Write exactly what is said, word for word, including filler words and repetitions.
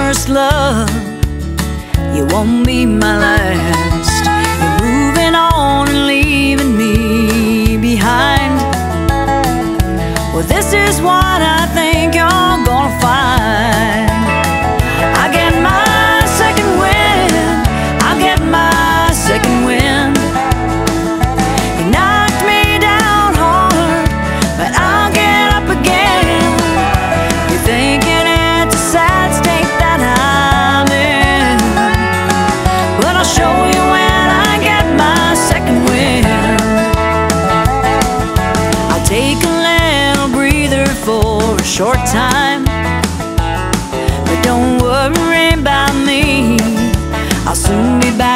first love, you won't be my last. You're moving on and leaving me behind. Well, this is what I think you're gonna find. I get my second wind, I get my second wind. You knocked me down hard, but I'll get up again. You're thinking it's a sad state that I'm in, but I'll show you when I get my second wind. I'll take a little breather for a short time, but don't worry about me, I'll soon be back